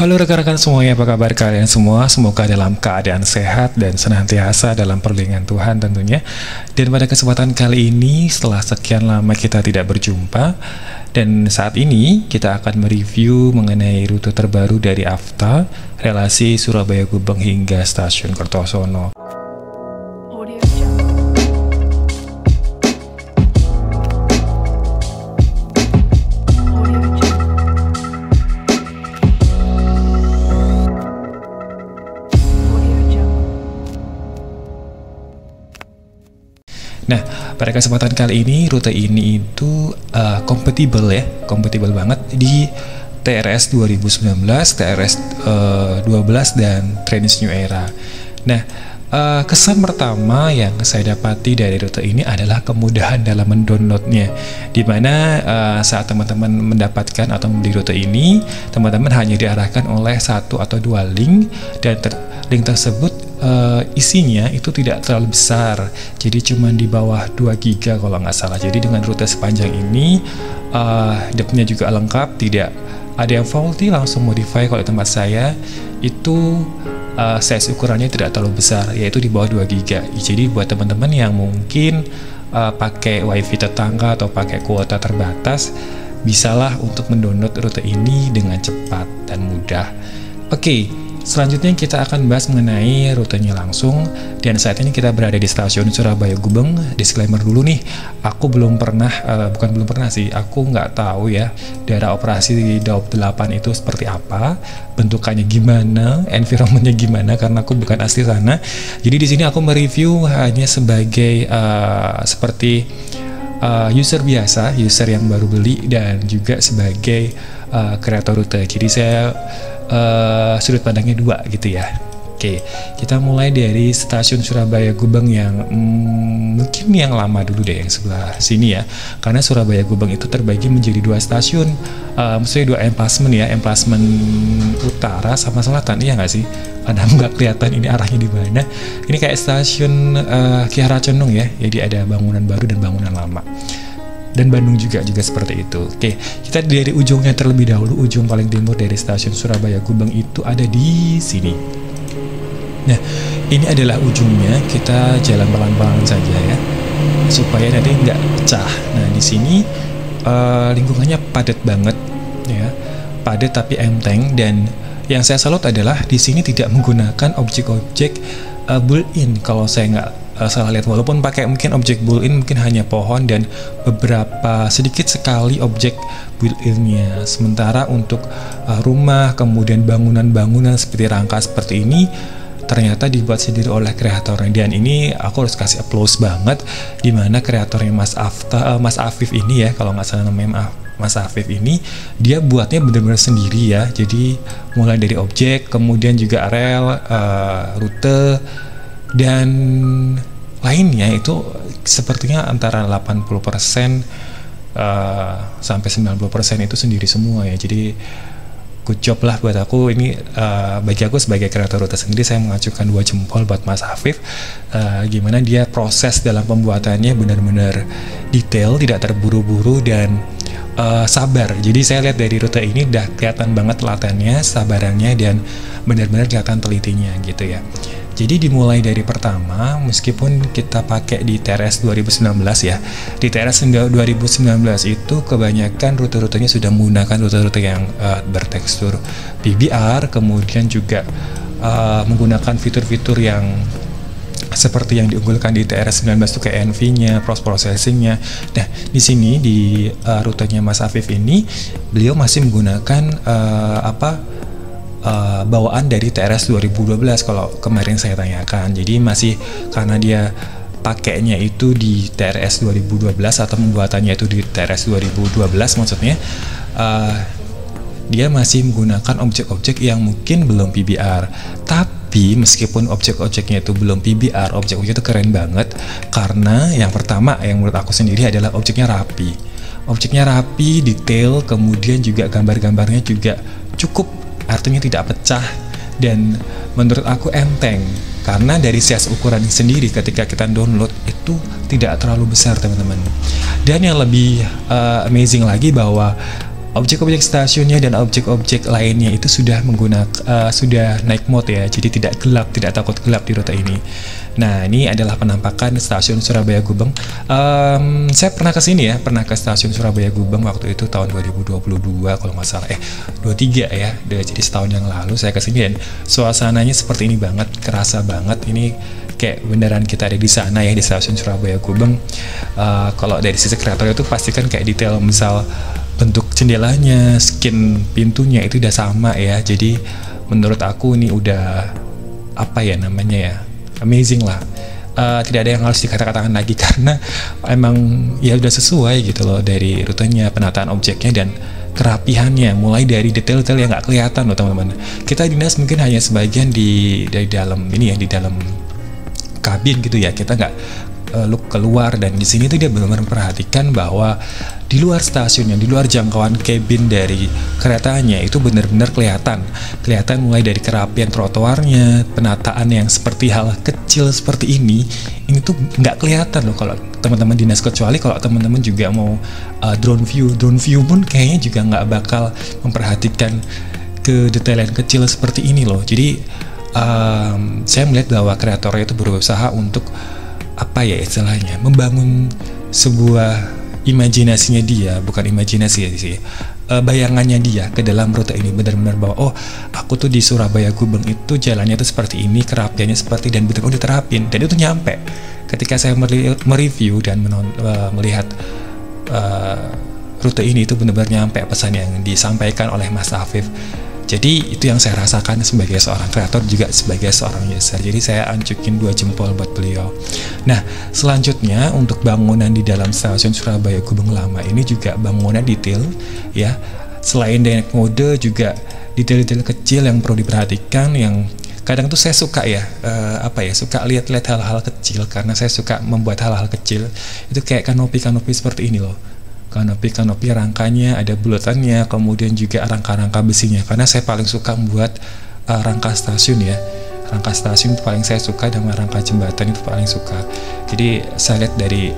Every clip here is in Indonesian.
Halo rekan-rekan semuanya, apa kabar kalian semua? Semoga dalam keadaan sehat dan senantiasa dalam perlindungan Tuhan tentunya. Dan pada kesempatan kali ini, setelah sekian lama kita tidak berjumpa, dan saat ini kita akan mereview mengenai rute terbaru dari AFTA, relasi Surabaya Gubeng hingga Stasiun Kertosono. Nah, pada kesempatan kali ini, rute ini itu kompatibel banget di TRS 2019, TRS 12, dan Trans New Era. Nah, kesan pertama yang saya dapati dari rute ini adalah kemudahan dalam mendownloadnya, dimana saat teman-teman mendapatkan atau membeli rute ini, teman-teman hanya diarahkan oleh satu atau dua link, dan link tersebut isinya itu tidak terlalu besar, jadi cuma di bawah 2 GB kalau nggak salah. Jadi dengan rute sepanjang ini depthnya juga lengkap, tidak ada yang faulty, langsung modify. Kalau di tempat saya itu size ukurannya tidak terlalu besar, yaitu di bawah 2 GB. Jadi buat teman-teman yang mungkin pakai wifi tetangga atau pakai kuota terbatas, bisalah untuk mendownload rute ini dengan cepat dan mudah. Oke. Selanjutnya kita akan bahas mengenai rutenya langsung, dan saat ini kita berada di stasiun Surabaya Gubeng. Disclaimer dulu nih, aku belum pernah, aku nggak tahu ya daerah operasi Daob 8 itu seperti apa, bentukannya gimana, environmentnya gimana, karena aku bukan asli sana. Jadi di sini aku mereview hanya sebagai seperti user biasa, user yang baru beli, dan juga sebagai kreator rute. Jadi saya sudut pandangnya dua gitu ya. Oke, kita mulai dari stasiun Surabaya Gubeng yang mungkin yang lama dulu deh, yang sebelah sini ya, karena Surabaya Gubeng itu terbagi menjadi 2 stasiun, maksudnya 2 emplacement ya, emplacement utara sama selatan, iya nggak sih? Karena nggak kelihatan ini arahnya di mana. Ini kayak stasiun Kiara Condong ya, jadi ada bangunan baru dan bangunan lama. Dan Bandung juga seperti itu. Oke, kita dari ujungnya terlebih dahulu. Ujung paling timur dari stasiun Surabaya Gubeng itu ada di sini. Nah, ini adalah ujungnya. Kita jalan pelan-pelan saja ya, supaya nanti nggak pecah. Nah, di sini lingkungannya padat banget ya, padat tapi enteng. Dan yang saya salut adalah di sini tidak menggunakan objek-objek built-in. Kalau saya nggak salah lihat, walaupun pakai mungkin objek built-in, mungkin hanya pohon dan beberapa sedikit sekali objek built-innya. Sementara untuk rumah, kemudian bangunan-bangunan seperti rangka seperti ini ternyata dibuat sendiri oleh kreatornya. Dan ini aku harus kasih applause banget, dimana kreatornya Mas Afif ini ya, kalau nggak salah namanya Mas Afif ini, dia buatnya benar-benar sendiri ya. Jadi mulai dari objek, kemudian juga rel, rute, dan lainnya itu sepertinya antara 80% sampai 90% itu sendiri semua ya. Jadi good job lah buat aku ini. Bagi aku sebagai kreator rute sendiri, saya mengacukan 2 jempol buat Mas Afif. Gimana dia proses dalam pembuatannya benar-benar detail, tidak terburu-buru, dan sabar. Jadi saya lihat dari rute ini udah kelihatan banget telatennya, sabarannya, dan benar-benar kelihatan telitinya gitu ya. Jadi dimulai dari pertama, meskipun kita pakai di TRS 2019 ya, di TRS 2019 itu kebanyakan rute-rutenya sudah menggunakan rute-rute yang bertekstur PBR, kemudian juga menggunakan fitur-fitur yang seperti yang diunggulkan di TRS 19 itu kayak NV-nya, post-processing-nya. Nah, di sini di rutenya Mas Afif ini, beliau masih menggunakan bawaan dari TRS 2012 kalau kemarin saya tanyakan. Jadi masih, karena dia pakainya itu di TRS 2012 atau pembuatannya itu di TRS 2012 maksudnya, dia masih menggunakan objek-objek yang mungkin belum PBR. Tapi meskipun objek-objeknya itu belum PBR, objek-objeknya itu keren banget, karena yang pertama yang menurut aku sendiri adalah objeknya rapi. Objeknya rapi, detail, kemudian juga gambar-gambarnya juga cukup, artinya tidak pecah, dan menurut aku enteng, karena dari size ukuran sendiri ketika kita download itu tidak terlalu besar teman-teman. Dan yang lebih amazing lagi bahwa objek-objek stasiunnya dan objek-objek lainnya itu sudah menggunakan sudah night mode ya, jadi tidak gelap, tidak takut gelap di rute ini. Nah, ini adalah penampakan stasiun Surabaya Gubeng. Saya pernah ke sini ya, pernah ke stasiun Surabaya Gubeng waktu itu tahun 2022 kalau nggak salah, 23 ya, jadi setahun yang lalu saya ke sini dan suasananya seperti ini banget, kerasa banget. Ini kayak beneran kita ada di sana ya, di stasiun Surabaya Gubeng. Kalau dari sisi kreator itu pasti kan kayak detail, misal bentuk jendelanya, skin pintunya itu udah sama ya. Jadi menurut aku ini udah apa ya namanya ya, amazing lah. Tidak ada yang harus dikata-katakan lagi karena emang ya udah sesuai gitu loh, dari rutenya, penataan objeknya dan kerapihannya, mulai dari detail-detail yang nggak kelihatan loh teman-teman. Kita dinas mungkin hanya sebagian dari dalam ini ya, di dalam kabin gitu ya, kita nggak look keluar. Dan di sini tuh dia benar-benar memperhatikan bahwa di luar stasiunnya, di luar jangkauan kabin dari keretanya itu benar-benar kelihatan mulai dari kerapian trotoarnya, penataan yang seperti hal kecil seperti ini tuh nggak kelihatan loh kalau teman-teman dinas, kecuali kalau teman-teman juga mau drone view pun kayaknya juga nggak bakal memperhatikan ke detail yang kecil seperti ini loh. Jadi saya melihat bahwa kreatornya itu berusaha untuk apa ya istilahnya, membangun sebuah imajinasinya dia, bukan imajinasi ya sih, bayangannya dia ke dalam rute ini, benar-benar bahwa oh aku tuh di Surabaya Gubeng itu jalannya tuh seperti ini, kerapiannya seperti, dan betul-betul diterapin, dan itu nyampe ketika saya mereview dan melihat rute ini, itu benar-benar nyampe pesan yang disampaikan oleh Mas Afif. Jadi itu yang saya rasakan sebagai seorang kreator, juga sebagai seorang user. Jadi saya anjukin 2 jempol buat beliau. Nah, selanjutnya untuk bangunan di dalam stasiun Surabaya Gubeng Lama ini juga bangunan detail ya. Selain night mode juga detail-detail kecil yang perlu diperhatikan, yang kadang tuh saya suka ya, suka lihat-lihat hal-hal kecil, karena saya suka membuat hal-hal kecil. Itu kayak kanopi-kanopi seperti ini loh. Kanopi rangkanya ada bulatannya, kemudian juga rangka-rangka besinya, karena saya paling suka membuat rangka stasiun ya. Rangka stasiun itu paling saya suka, dan rangka jembatan itu paling suka. Jadi saya lihat dari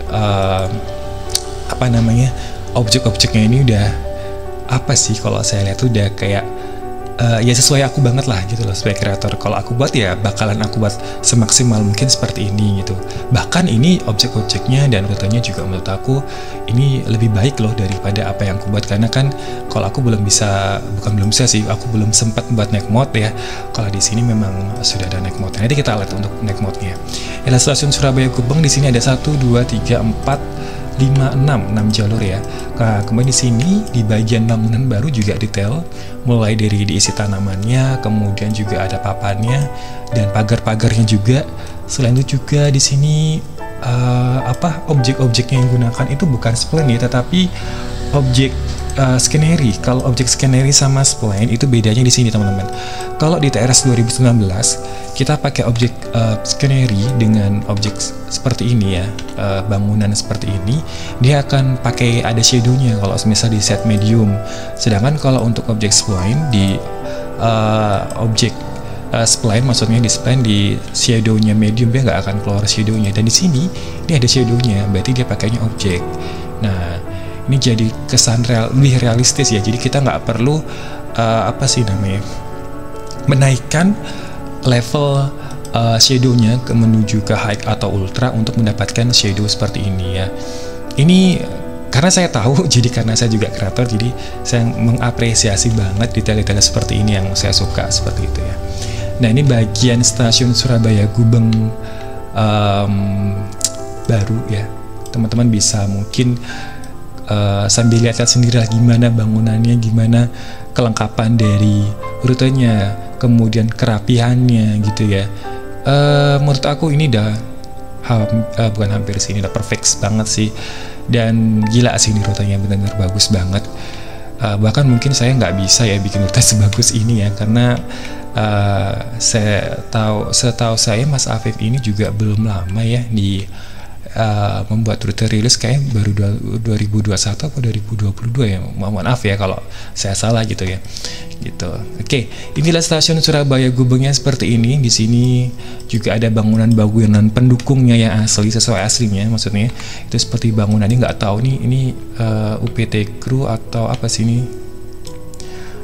objek-objeknya ini udah apa sih, kalau saya lihat tuh udah kayak ya sesuai aku banget lah gitu loh sebagai kreator. Kalau aku buat ya bakalan aku buat semaksimal mungkin seperti ini gitu. Bahkan ini objek-objeknya dan rutenya juga menurut aku ini lebih baik loh daripada apa yang aku buat, karena kan kalau aku belum sempat buat night mode ya. Kalau di sini memang sudah ada night mode. Nanti kita lihat untuk night mode-nya. Adalah stasiun Surabaya Gubeng, di sini ada 1 2 3 4 5, 6 jalur ya. Nah, kemudian di sini di bagian bangunan baru juga detail, mulai dari diisi tanamannya, kemudian juga ada papannya dan pagar-pagarnya juga. Selain itu juga di sini objek-objeknya yang digunakan itu bukan spline ya, tetapi objek skenery. Kalau objek skenery sama spline itu bedanya di sini teman-teman. Kalau di TRS 2019 kita pakai objek skenery dengan objek seperti ini ya, bangunan seperti ini, dia akan pakai ada shadownya kalau misalnya di set medium. Sedangkan kalau untuk objek spline di objek spline, maksudnya di spline di shadownya medium, dia nggak akan keluar shadownya. Dan di sini ini ada shadownya, berarti dia pakainya objek. Nah, ini jadi kesan lebih realistis ya. Jadi kita nggak perlu menaikkan level shadownya menuju ke high atau ultra untuk mendapatkan shadow seperti ini ya. Ini karena saya tahu, jadi karena saya juga kreator, jadi saya mengapresiasi banget detail-detail seperti ini yang saya suka seperti itu ya. Nah, ini bagian stasiun Surabaya Gubeng baru ya. Teman-teman bisa mungkin sambil lihat-lihat sendirilah gimana bangunannya, gimana kelengkapan dari rutenya, kemudian kerapihannya gitu ya. Menurut aku ini udah bukan hampir sih, ini udah perfect banget sih. Dan gila sih, ini rutenya benar-benar bagus banget. Bahkan mungkin saya nggak bisa ya bikin rute sebagus ini ya, karena setahu saya Mas Afif ini juga belum lama ya di membuat rute rilis, kayak baru 2021 atau 2022 ya. Mohon maaf ya kalau saya salah gitu ya. Gitu. Oke, inilah stasiun Surabaya Gubengnya seperti ini. Di sini juga ada bangunan pendukungnya yang asli, sesuai aslinya maksudnya. Itu seperti bangunan ini, nggak tahu nih ini UPT Kru atau apa sih ini?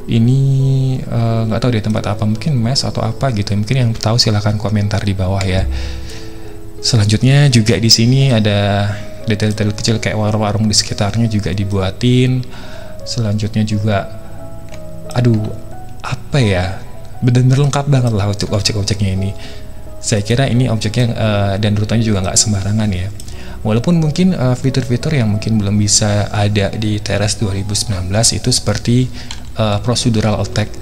ini nggak tahu deh tempat apa, mungkin mes atau apa gitu. Mungkin yang tahu silahkan komentar di bawah ya. Selanjutnya juga di sini ada detail-detail kecil kayak warung-warung di sekitarnya juga dibuatin. Selanjutnya juga, aduh apa ya, benar-benar lengkap banget lah untuk objek-objeknya ini. Saya kira ini objeknya dan rutenya juga nggak sembarangan ya. Walaupun mungkin fitur-fitur yang mungkin belum bisa ada di TRS 2019 itu seperti procedural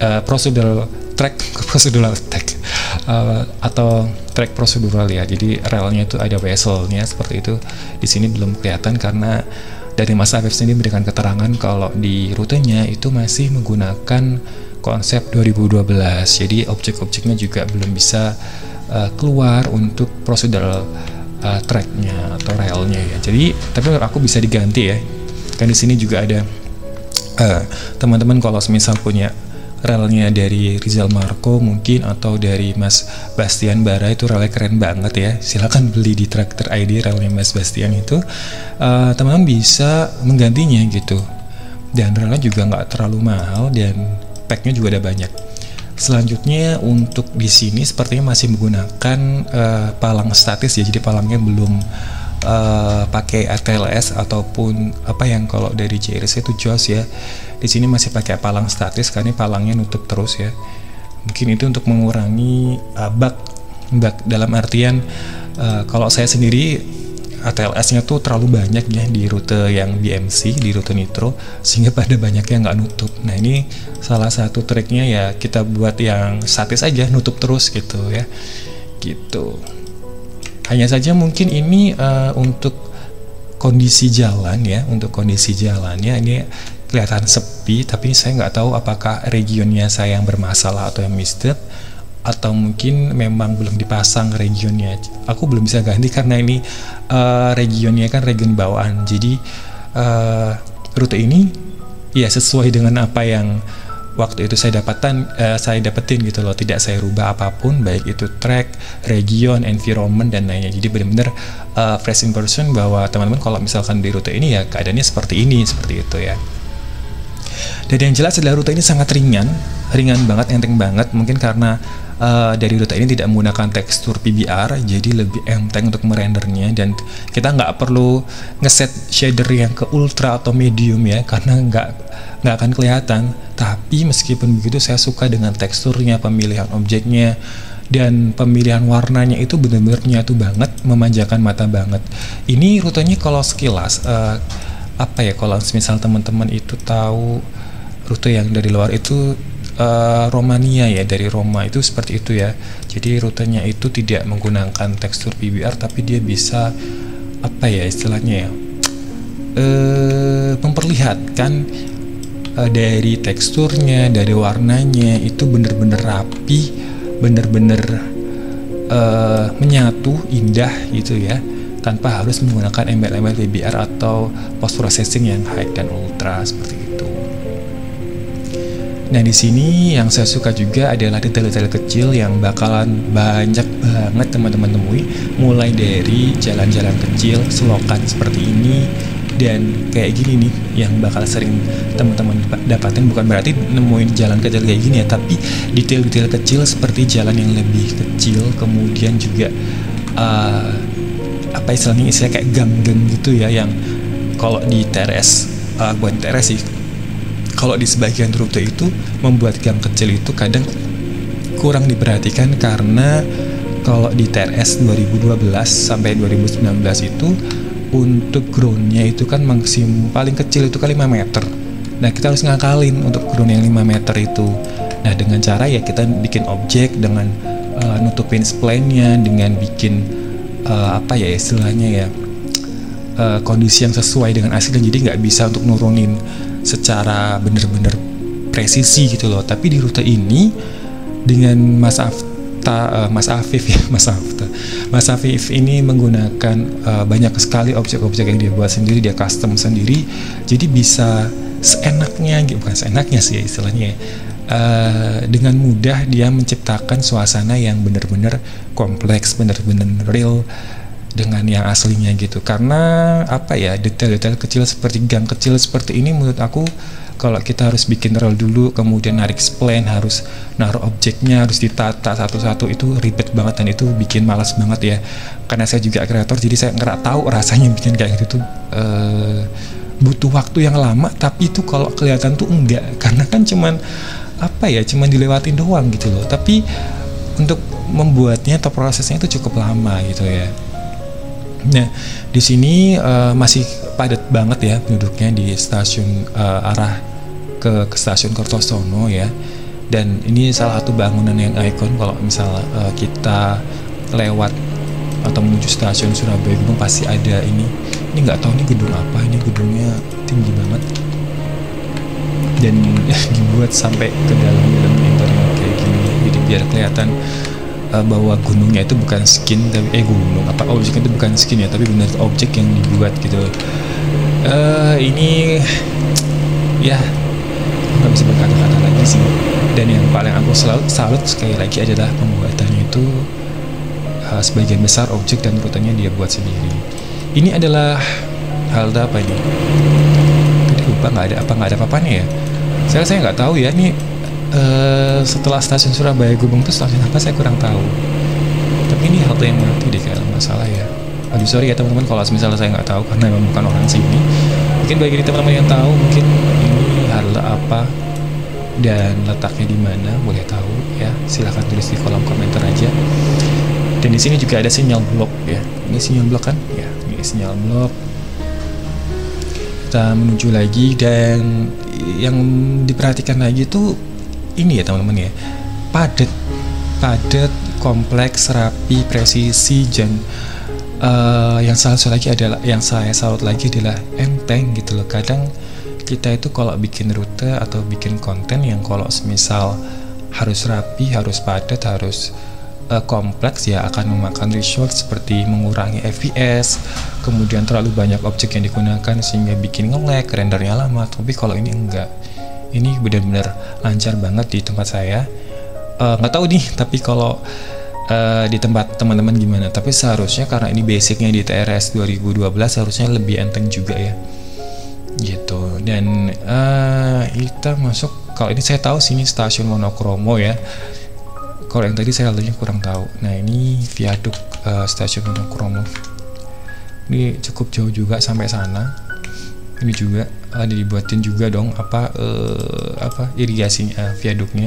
track atau track prosedural ya. Jadi relnya itu ada vesselnya seperti itu. Di sini belum kelihatan karena dari Mas Afif sendiri memberikan keterangan kalau di rutenya itu masih menggunakan konsep 2012. Jadi objek-objeknya juga belum bisa keluar untuk prosedural tracknya atau relnya ya. Jadi tapi menurut aku bisa diganti ya. Kan di sini juga ada teman-teman kalau misal punya relnya dari Rizal Marco mungkin atau dari Mas Bastian Bara, itu relnya keren banget ya. Silahkan beli di Traktor ID relnya Mas Bastian itu, teman-teman bisa menggantinya gitu. Dan relnya juga nggak terlalu mahal dan packnya juga ada banyak. Selanjutnya untuk di sini sepertinya masih menggunakan palang statis ya. Jadi palangnya belum pakai ATLS ataupun apa yang kalau dari JRC itu JOS ya. Di sini masih pakai palang statis karena palangnya nutup terus ya. Mungkin itu untuk mengurangi bug dalam artian kalau saya sendiri ATLS-nya tuh terlalu banyak ya di rute yang BMC, di rute Nitro, sehingga pada banyak yang nggak nutup. Nah ini salah satu triknya ya, kita buat yang statis aja, nutup terus gitu ya, gitu. Hanya saja mungkin ini untuk kondisi jalan ya, untuk kondisi jalannya ini kelihatan sepi, tapi saya nggak tahu apakah regionnya saya yang bermasalah atau yang misstep, atau mungkin memang belum dipasang regionnya. Aku belum bisa ganti karena ini regionnya kan region bawaan. Jadi rute ini ya sesuai dengan apa yang waktu itu saya dapetin gitu loh. Tidak saya rubah apapun, baik itu track, region, environment dan lainnya. Jadi benar-benar fresh impression bahwa teman-teman kalau misalkan di rute ini ya keadaannya seperti ini, seperti itu ya. Dan yang jelas adalah rute ini sangat ringan banget, enteng banget. Mungkin karena dari rute ini tidak menggunakan tekstur PBR, jadi lebih enteng untuk merendernya, dan kita nggak perlu ngeset shader yang ke ultra atau medium ya, karena nggak akan kelihatan. Tapi meskipun begitu saya suka dengan teksturnya, pemilihan objeknya, dan pemilihan warnanya itu benar-benar nyatu banget, memanjakan mata banget. Ini rutenya kalau sekilas apa ya, kalau misal teman-teman itu tahu rute yang dari luar itu Romania ya, dari Roma itu seperti itu ya. Jadi rutenya itu tidak menggunakan tekstur PBR, tapi dia bisa apa ya istilahnya ya, memperlihatkan dari teksturnya, dari warnanya itu bener-bener rapi, bener-bener menyatu, indah gitu ya, tanpa harus menggunakan embel-embel PBR atau post processing yang high dan ultra seperti itu. Nah di sini yang saya suka juga adalah detail-detail kecil yang bakalan banyak banget teman-teman temui, mulai dari jalan-jalan kecil, selokan seperti ini, dan kayak gini nih yang bakal sering teman-teman dapatin. Bukan berarti nemuin jalan kecil kayak gini ya, tapi detail-detail kecil seperti jalan yang lebih kecil, kemudian juga apa istilahnya kayak gang-gang gitu ya, yang kalau di TRS bukan TRS sih, kalau di sebagian rute itu membuat gang kecil itu kadang kurang diperhatikan, karena kalau di TRS 2012 sampai 2019 itu untuk groundnya itu kan maksimum paling kecil itu kan 5 meter. Nah kita harus ngakalin untuk ground yang 5 meter itu. Nah dengan cara ya kita bikin objek dengan nutupin spline-nya, dengan bikin apa ya istilahnya ya, kondisi yang sesuai dengan aslinya. Jadi nggak bisa untuk nurunin secara bener-bener presisi gitu loh. Tapi di rute ini dengan Mas Afif ini menggunakan banyak sekali objek-objek yang dia buat sendiri, dia custom sendiri, jadi bisa seenaknya gitu, bukan seenaknya sih istilahnya, dengan mudah dia menciptakan suasana yang benar-benar kompleks, benar-benar real, dengan yang aslinya gitu. Karena apa ya, detail-detail kecil seperti gang kecil seperti ini menurut aku kalau kita harus bikin rel dulu, kemudian narik spline, harus naruh objeknya, harus ditata satu-satu, itu ribet banget dan itu bikin malas banget ya. Karena saya juga kreator, jadi saya nggak tahu rasanya bikin kayak gitu tuh butuh waktu yang lama, tapi itu kalau kelihatan tuh enggak, karena kan cuman apa ya, cuman dilewatin doang gitu loh. Tapi untuk membuatnya atau prosesnya itu cukup lama gitu ya. Nah, di sini masih padat banget ya penduduknya di stasiun arah ke stasiun Kertosono ya. Dan ini salah satu bangunan yang ikon kalau misalnya kita lewat atau menuju stasiun Surabaya Gubeng pasti ada ini. Ini nggak tahu ini gedung apa, ini gedungnya tinggi banget dan dibuat sampai ke dalam interior kayak gini. Jadi biar kelihatan bahwa gunungnya itu bukan skin, tapi gunung apa objeknya itu bukan skin ya, tapi benar objek yang dibuat gitu. Ini ya nggak bisa berkata-kata lagi sih. Dan yang paling aku selalu salut sekali lagi adalah pembuatannya itu sebagian besar objek dan rutenya dia buat sendiri. Ini adalah halte apa ini? Tadi lupa nggak ada apa-apanya ya. Saya nggak tahu ya ini. Setelah stasiun Surabaya Gubeng itu stasiun apa saya kurang tahu. Tapi ini halte yang mati deh kalau nggak salah ya. Aduh sorry ya teman-teman kalau misalnya saya nggak tahu karena memang bukan orang sini. Mungkin bagi teman-teman yang tahu mungkin ini halte apa dan letaknya di mana, boleh tahu ya. Silahkan tulis di kolom komentar aja. Dan di sini juga ada sinyal blok ya. Ini sinyal blok kan? Ya, ini sinyal blok. Kita menuju lagi dan yang diperhatikan lagi tuh ini ya teman-teman ya, padat, kompleks, rapi, presisi, dan yang saya salut lagi adalah enteng gitu loh. Kadang kita itu kalau bikin rute atau bikin konten yang kalau semisal harus rapi, harus padat, harus kompleks ya akan memakan resource seperti mengurangi FPS, kemudian terlalu banyak objek yang digunakan sehingga bikin nge-lag, rendernya lama. Tapi kalau ini enggak, ini benar-benar lancar banget di tempat saya. Nggak tahu nih, tapi kalau di tempat teman-teman gimana. Tapi seharusnya karena ini basicnya di TRS 2012 harusnya lebih enteng juga ya gitu. Dan kita masuk, kalau ini saya tahu sini stasiun Wonokromo ya. Kalau yang tadi saya haltenya kurang tahu. Nah ini viaduk stasiun Wonokromo. Ini cukup jauh juga sampai sana. Ini juga ada dibuatin juga dong apa irigasinya, viaduknya.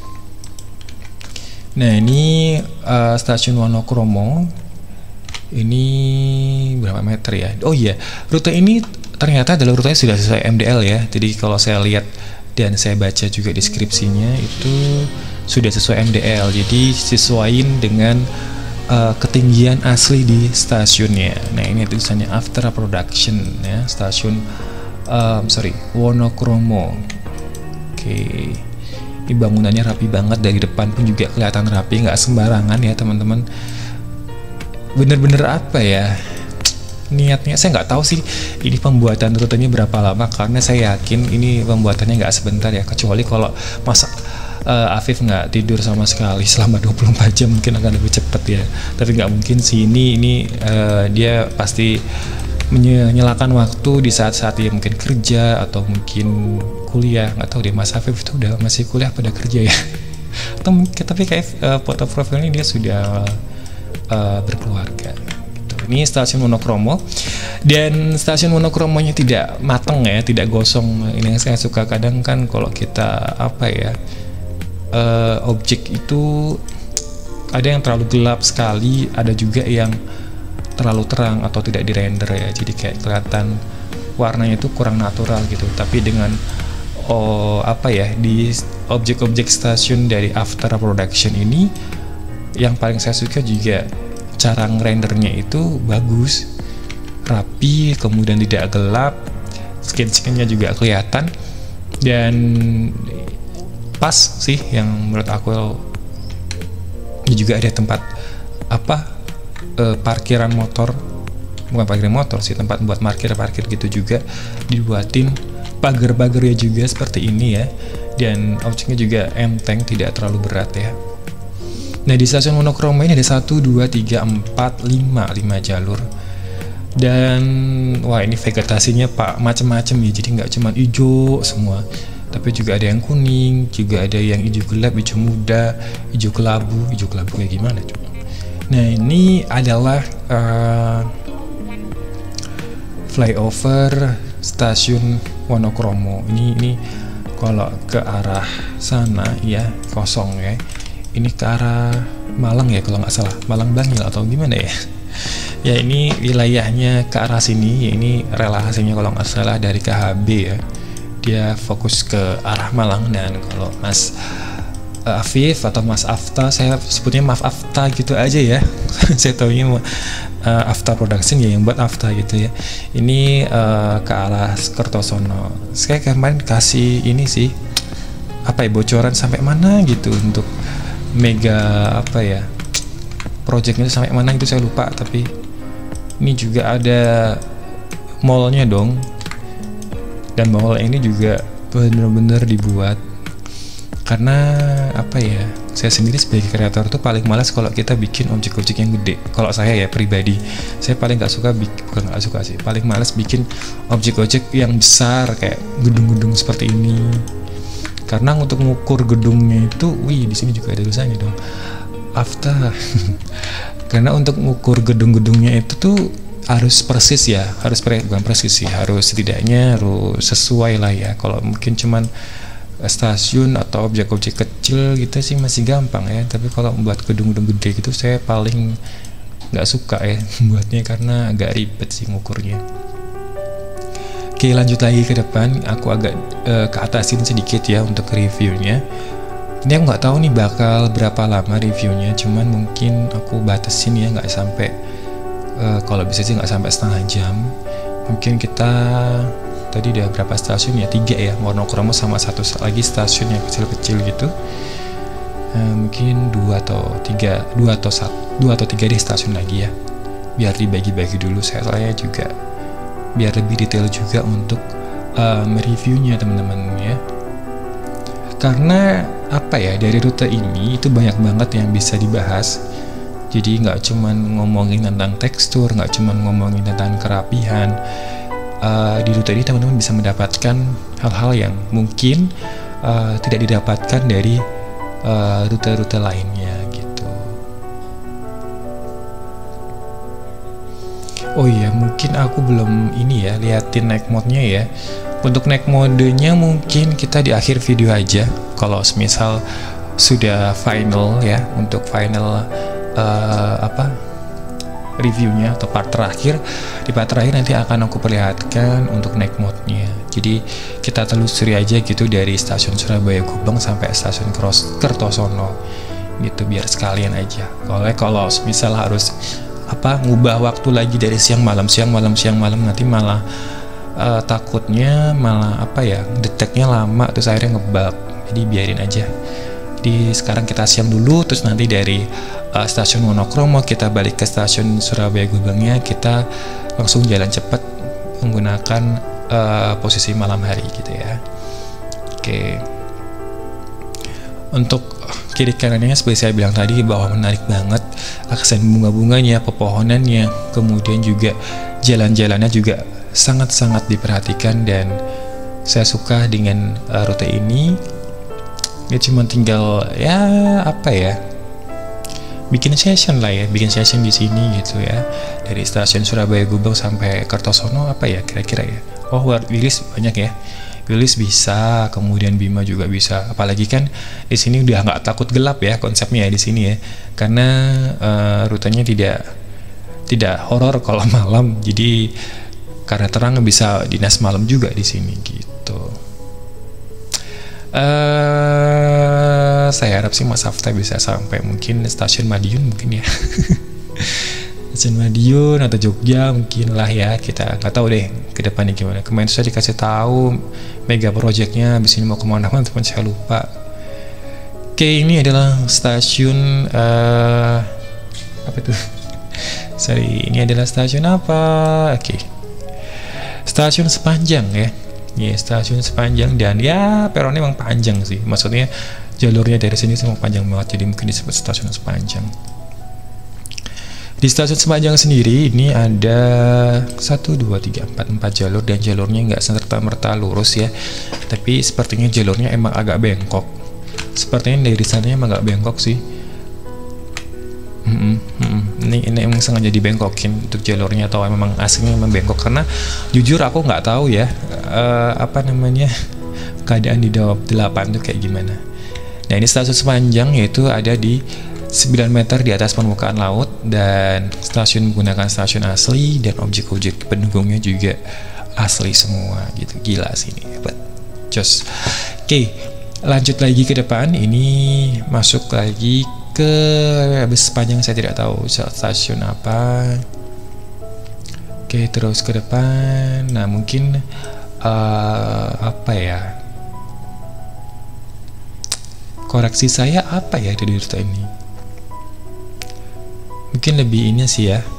Nah ini stasiun Wonokromo. Ini berapa meter ya? Oh iya, rute ini ternyata adalah rutenya sudah sesuai MDL ya. Jadi kalau saya lihat dan saya baca juga deskripsinya itu sudah sesuai MDL, jadi sesuaiin dengan ketinggian asli di stasiunnya. Nah ini tulisannya after production ya, stasiun Wonokromo. Oke, ini bangunannya rapi banget, dari depan pun juga kelihatan rapi, nggak sembarangan ya teman-teman. Bener-bener apa ya niatnya, saya nggak tahu sih ini pembuatan rutenya berapa lama, karena saya yakin ini pembuatannya nggak sebentar ya, kecuali kalau masa Afif nggak tidur sama sekali selama 24 jam mungkin akan lebih cepat ya. Tapi nggak mungkin sih, ini dia pasti menyalakan waktu di saat-saat dia mungkin kerja atau mungkin kuliah. Nggak tahu deh, Mas Afif itu udah masih kuliah pada kerja ya. Atau mungkin, tapi kayak foto profilnya dia sudah berkeluarga. Ini stasiun Wonokromo, dan stasiun Wonokromonya tidak mateng ya, tidak gosong. Ini yang saya suka, kadang kan kalau kita apa ya, objek itu ada yang terlalu gelap sekali, ada juga yang terlalu terang atau tidak di render ya, jadi kayak kelihatan warnanya itu kurang natural gitu. Tapi dengan di objek-objek stasiun dari after production ini, yang paling saya suka juga cara ngerendernya itu bagus, rapi, kemudian tidak gelap, skin-skinnya juga kelihatan, dan pas sih yang menurut aku. Ini juga ada tempat parkiran motor, bukan parkiran motor sih, tempat buat parkir gitu juga dibuatin, pagar-pagarnya juga seperti ini ya, dan objeknya juga enteng, tidak terlalu berat ya. Nah, di stasiun monokromo ini ada 1, 2, 3, 4, 5 jalur. Dan wah, ini vegetasinya pak macam-macam ya, jadi nggak cuma hijau semua, tapi juga ada yang kuning, juga ada yang hijau gelap, hijau muda, hijau kelabu kayak gimana coba. Nah, ini adalah flyover stasiun Wonokromo. Ini kalau ke arah sana ya kosong ya. Ini ke arah Malang ya kalau nggak salah, Malang Bangil atau gimana ya. Ya, ini wilayahnya ke arah sini ya, ini relasinya kalau nggak salah dari KHB ya. Dia fokus ke arah Malang. Dan kalau Mas Afif atau Mas Afta, saya sebutnya Mas Afta gitu aja ya. Saya taunya Afta Production ya yang buat Afta gitu ya. Ini ke arah Kertosono. Saya kemarin kasih ini sih apa ya, bocoran sampai mana gitu untuk mega apa ya, projectnya sampai mana itu saya lupa. Tapi ini juga ada mallnya dong, dan mall ini juga bener-bener dibuat. Karena apa ya, saya sendiri sebagai kreator tuh paling malas kalau kita bikin objek-objek yang gede. Kalau saya ya pribadi, saya paling nggak suka bukan nggak suka sih, paling malas bikin objek-objek yang besar kayak gedung-gedung seperti ini. Karena untuk mengukur gedungnya itu, wih di sini juga ada tulisannya dong, Afta. Karena untuk mengukur gedung-gedungnya itu tuh harus persis ya, bukan persis sih, harus setidaknya harus sesuai lah ya. Kalau mungkin cuman stasiun atau objek-objek kecil gitu sih masih gampang ya, tapi kalau buat gedung-gedung gede gitu saya paling nggak suka ya buatnya, karena agak ribet sih ngukurnya. Oke, lanjut lagi ke depan, aku agak ke atasin sedikit ya untuk reviewnya. Ini aku nggak tahu nih bakal berapa lama reviewnya, cuman mungkin aku batasin ya, nggak sampai kalau bisa sih nggak sampai setengah jam. Mungkin kita tadi udah berapa stasiun ya, 3 ya, Wonokromo sama 1 lagi stasiun yang kecil-kecil gitu. Mungkin 2 atau 3 deh stasiun lagi ya, biar dibagi-bagi dulu. Saya juga biar lebih detail juga untuk mereviewnya teman-teman ya. Karena apa ya, dari rute ini itu banyak banget yang bisa dibahas. Jadi nggak cuman ngomongin tentang tekstur, nggak cuman ngomongin tentang kerapihan. Di rute ini teman-teman bisa mendapatkan hal-hal yang mungkin tidak didapatkan dari rute-rute lainnya gitu. Oh iya, mungkin aku belum ini ya, liatin night mode-nya ya. Untuk night mode-nya mungkin kita di akhir video aja, kalau semisal sudah final ya, untuk final reviewnya atau part terakhir. Di part terakhir nanti akan aku perlihatkan untuk night mode-nya. Jadi kita telusuri aja gitu dari stasiun Surabaya Gubeng sampai stasiun Kertosono gitu, biar sekalian aja. Kalau misal harus ngubah waktu lagi dari siang malam nanti malah takutnya malah deteknya lama, terus akhirnya ngebug. Jadi biarin aja. Jadi sekarang kita siang dulu, terus nanti dari stasiun Wonokromo kita balik ke stasiun Surabaya Gubengnya, kita langsung jalan cepat menggunakan posisi malam hari gitu ya. Oke. Untuk kiri kanannya seperti saya bilang tadi bahwa menarik banget, aksen bunga-bunganya, pepohonannya, kemudian juga jalan-jalannya juga sangat-sangat diperhatikan, dan saya suka dengan rute ini. Ya cuma tinggal bikin session lah ya, bikin session di sini gitu ya, dari stasiun Surabaya Gubeng sampai Kertosono kira-kira ya. Oh, Wilis banyak ya, Wilis bisa, kemudian Bima juga bisa. Apalagi kan di sini udah nggak takut gelap ya konsepnya ya di sini ya, karena rutenya tidak horor kalau malam, jadi karena terang bisa dinas malam juga di sini gitu. Saya harap sih Mas Afta bisa sampai mungkin stasiun Madiun mungkin ya. Stasiun Madiun atau Jogja mungkin lah ya, kita nggak tahu deh ke depannya gimana. Kemarin sudah dikasih tahu mega projectnya, abis ini mau kemana teman saya lupa. Oke, ini adalah stasiun ini adalah stasiun apa? Oke. Stasiun Sepanjang ya. Ya, stasiun Sepanjang, dan ya peronnya emang panjang sih. Maksudnya jalurnya dari sini semua panjang banget, jadi mungkin disebut stasiun sepanjang. Di stasiun Sepanjang sendiri ini ada 1, 2, 3, 4 jalur, dan jalurnya nggak serta-merta lurus ya, tapi sepertinya jalurnya emang agak bengkok. Sepertinya dari sananya emang agak bengkok sih. Ini emang sengaja dibengkokin untuk jalurnya, atau memang aslinya memang bengkok, karena jujur aku nggak tahu ya keadaan di Daob 8 itu kayak gimana. Nah, ini stasiun Sepanjang, yaitu ada di 9 meter di atas permukaan laut, dan stasiun menggunakan stasiun asli, dan objek-objek pendukungnya juga asli semua gitu. Gila sih ini, hebat. Just oke, lanjut lagi ke depan. Ini masuk lagi ke bus Sepanjang, saya tidak tahu stasiun apa. Oke, terus ke depan. Nah, mungkin apa ya, koreksi saya apa ya dari rute ini, mungkin lebih ini sih ya,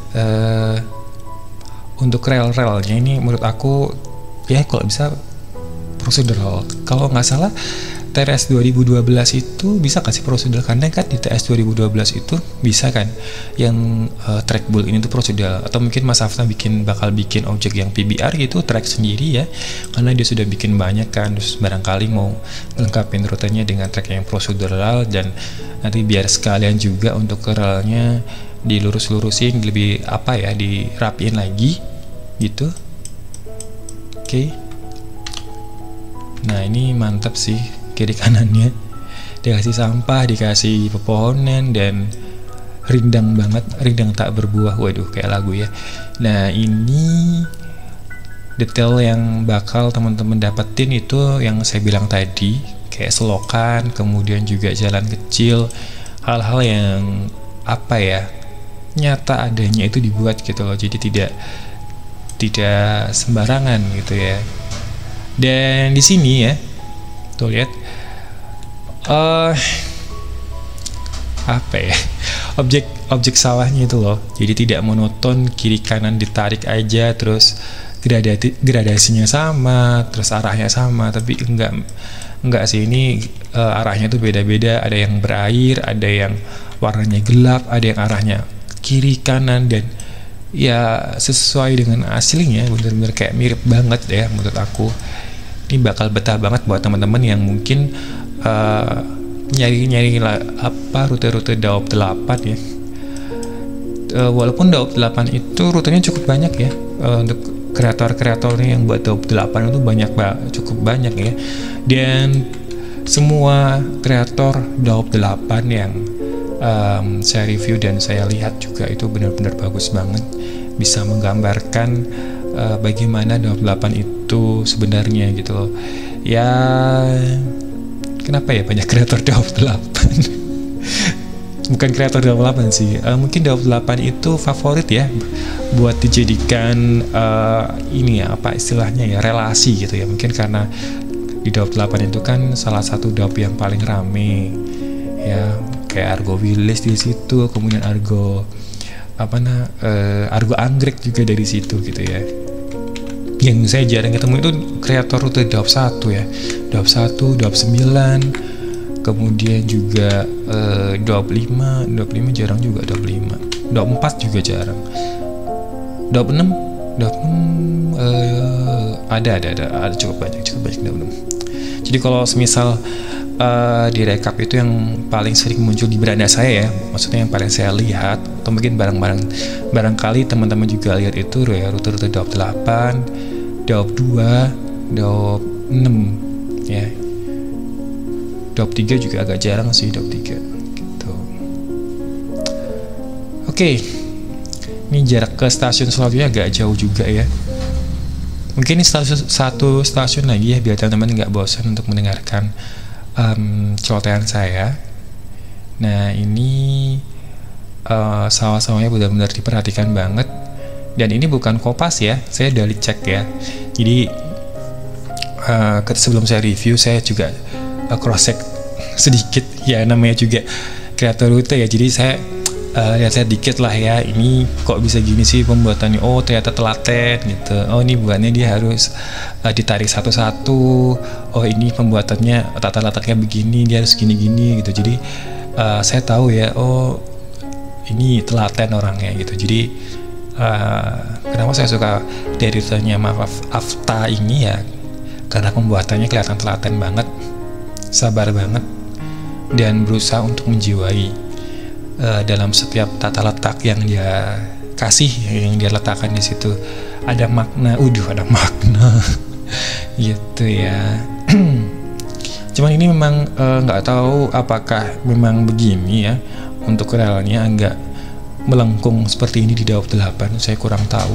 untuk rel-relnya ini menurut aku ya kalau bisa prosedural. Kalau nggak salah TRS 2012 itu bisa kasih prosedural, karena kan di TRS 2012 itu bisa kan yang trackball ini tuh prosedural, atau mungkin Mas Afna bakal bikin objek yang PBR gitu, track sendiri ya, karena dia sudah bikin banyak kan, terus barangkali mau lengkapin rutenya dengan track yang prosedural, dan nanti biar sekalian juga untuk relnya dilurus-lurusin, lebih apa ya, dirapiin lagi gitu. Oke. Nah, ini mantap sih, kiri kanannya dikasih sampah, dikasih pepohonan, dan rindang banget, rindang tak berbuah. Waduh, kayak lagu ya. Nah, ini detail yang bakal teman-teman dapetin itu yang saya bilang tadi, kayak selokan, kemudian juga jalan kecil, hal-hal yang apa ya, nyata adanya itu dibuat gitu loh, jadi tidak sembarangan gitu ya. Dan di sini ya, tuh lihat apa ya, objek sawahnya itu loh, jadi tidak monoton, kiri kanan ditarik aja, terus gradasinya sama, terus arahnya sama, tapi enggak sih, ini arahnya tuh beda-beda, ada yang berair, ada yang warnanya gelap, ada yang arahnya kiri kanan, dan ya sesuai dengan aslinya, bener-bener kayak mirip banget ya menurut aku. Ini bakal betah banget buat teman-teman yang mungkin nyari rute-rute Daob 8 ya. Walaupun Daob 8 itu rutenya cukup banyak ya, untuk kreator-kreatornya yang buat Daob 8 itu cukup banyak ya, dan semua kreator Daob 8 yang saya review dan saya lihat juga itu benar-benar bagus banget, bisa menggambarkan bagaimana Daob 8 itu sebenarnya gitu loh. Ya, kenapa ya banyak kreator Daob 8? Bukan kreator Daob 8 sih, mungkin Daob 8 itu favorit ya buat dijadikan ini ya, apa istilahnya ya, relasi gitu ya. Mungkin karena di Daob 8 itu kan salah satu Daob yang paling rame ya, kayak Argo Village di situ, kemudian Argo Anggrek juga dari situ gitu ya. Yang saya jarang ketemu itu kreator rute Daob 1 ya, Daob 1, Daob 9, kemudian juga Daob 5 jarang juga, Daob 5, Daob 4 juga jarang, Daob 6 ada cukup banyak Daob 6. Jadi kalau semisal di rekap itu yang paling sering muncul di beranda saya ya, maksudnya yang paling saya lihat, atau mungkin barangkali teman-teman juga lihat itu ya, rute-rute Daob 8, Daob 2, Daob 6 ya. Daob 3 juga agak jarang sih, Daob 3 gitu. Oke. Ini jarak ke stasiun selanjutnya agak jauh juga ya. Mungkin ini satu stasiun lagi ya, biar teman-teman nggak bosan untuk mendengarkan celotehan saya. Nah, ini sawah-sawahnya benar-benar diperhatikan banget, dan ini bukan kopas ya, saya udah cek ya. Jadi sebelum saya review, saya juga cross check sedikit ya, namanya juga kreator rute ya, jadi saya lihat-lihat dikit lah ya, ini kok bisa gini sih pembuatannya, oh ternyata telaten gitu, oh ini bukannya dia harus ditarik satu-satu, oh ini pembuatannya tata letaknya begini, dia harus gini-gini gitu. Jadi saya tahu ya, oh ini telaten orangnya gitu. Jadi kenapa saya suka editornya Afta ini ya, karena pembuatannya kelihatan telaten banget, sabar banget, dan berusaha untuk menjiwai dalam setiap tata letak yang dia kasih, yang dia letakkan di situ ada makna, ada makna gitu ya. Cuman ini memang nggak tahu apakah memang begini ya untuk relnya agak melengkung seperti ini di Daop 8, saya kurang tahu.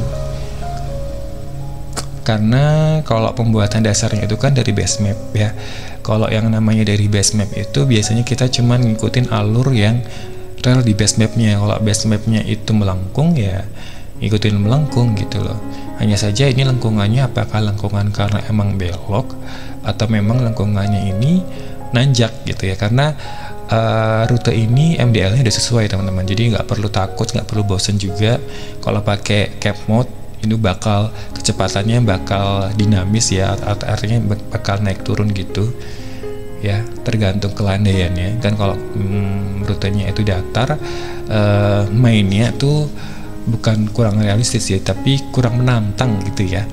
Karena kalau pembuatan dasarnya itu kan dari base map ya. Kalau yang namanya dari base map itu biasanya kita cuman ngikutin alur yang rel di base mapnya. Kalau base mapnya itu melengkung ya ikutin melengkung gitu loh. Hanya saja ini lengkungannya apakah lengkungan karena emang belok atau memang lengkungannya ini nanjak gitu ya. Karena rute ini MDL-nya udah sesuai teman-teman, jadi nggak perlu takut, nggak perlu bosen juga. Kalau pakai cap mode ini bakal kecepatannya bakal dinamis ya, artinya bakal naik turun gitu ya, tergantung kelandaiannya kan. Kalau rutenya itu datar, mainnya tuh bukan kurang realistis ya, tapi kurang menantang gitu ya.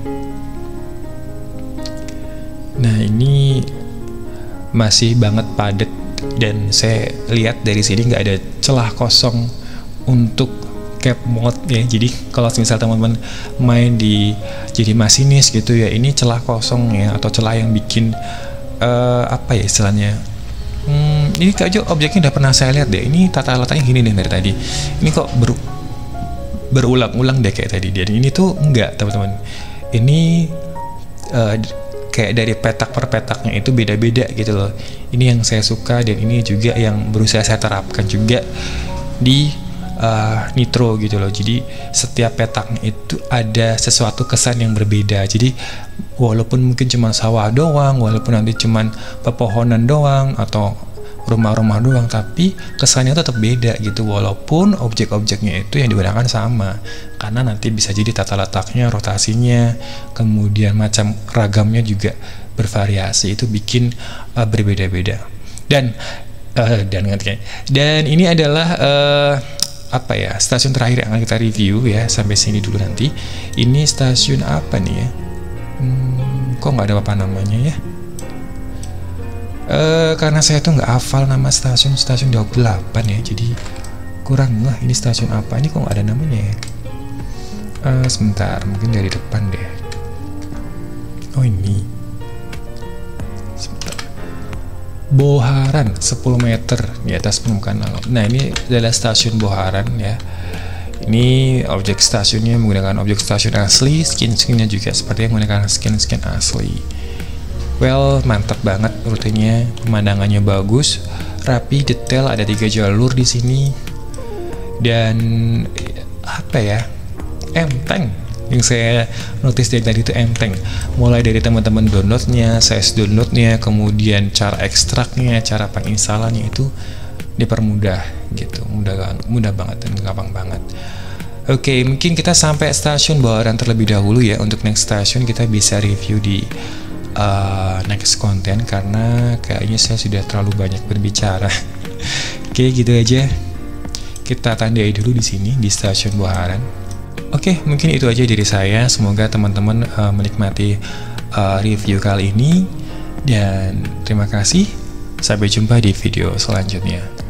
Nah ini masih banget padat, dan saya lihat dari sini nggak ada celah kosong untuk cap mode ya. Jadi kalau misal teman-teman main di jadi masinis gitu ya, ini celah kosong ya, atau celah yang bikin apa ya istilahnya, ini kayaknya objeknya udah pernah saya lihat deh, ini tata letaknya gini deh dari tadi, ini kok berulang-ulang deh kayak tadi. Dan ini tuh enggak teman-teman, ini kayak dari petak per petaknya itu beda-beda gitu loh. Ini yang saya suka, dan ini juga yang berusaha saya terapkan juga di Nitro gitu loh. Jadi setiap petaknya itu ada sesuatu kesan yang berbeda. Jadi walaupun mungkin cuma sawah doang, walaupun nanti cuma pepohonan doang atau rumah-rumah doang, tapi kesannya tetap beda gitu, walaupun objek-objeknya itu yang digunakan sama. Karena nanti bisa jadi tata letaknya, rotasinya, kemudian macam ragamnya juga bervariasi, itu bikin berbeda-beda. Dan ini adalah apa ya, stasiun terakhir yang akan kita review ya, sampai sini dulu. Nanti ini stasiun apa nih ya, kok nggak ada apa namanya ya, karena saya tuh nggak hafal nama stasiun Daop 8 ya, jadi kurang lah ini stasiun apa, ini kok nggak ada namanya ya. Sebentar, mungkin dari depan deh. Oh ini sebentar. Boharan 10 meter di atas permukaan laut. Nah ini adalah stasiun Boharan ya. Ini objek stasiunnya menggunakan objek stasiun asli, skin-skinnya juga seperti yang menggunakan skin asli. Well, mantap banget rutenya, pemandangannya bagus, rapi, detail, ada 3 jalur di sini. Dan apa ya, enteng. Yang saya notice dari tadi itu enteng. Mulai dari teman-teman downloadnya, size downloadnya, kemudian cara ekstraknya, cara penginstalannya itu dipermudah gitu, mudah banget dan gampang banget. Oke, mungkin kita sampai stasiun Boharan terlebih dahulu ya. Untuk next station kita bisa review di next konten, karena kayaknya saya sudah terlalu banyak berbicara. Oke, gitu aja. Kita tandai dulu di sini di stasiun Boharan. Oke, mungkin itu aja dari saya. Semoga teman-teman menikmati review kali ini, dan terima kasih. Sampai jumpa di video selanjutnya.